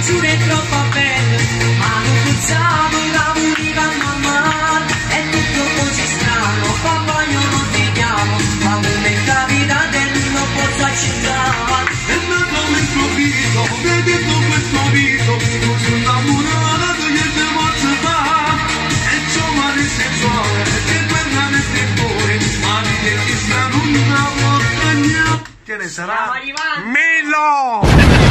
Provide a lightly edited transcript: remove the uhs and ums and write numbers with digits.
giuro è troppo bello, ma non pensavo che veniva mamma. È tutto così strano, papà io non ti chiamo, ma come capita che non posso accettare. È nato all'improvviso, vedendo questo viso, non sono innamorato, niente posso fare. È giovane e sensuale, che guarda mette fuori, ma vede che sta non una volta. Che ne sarà? Stiamo arrivando. Melo!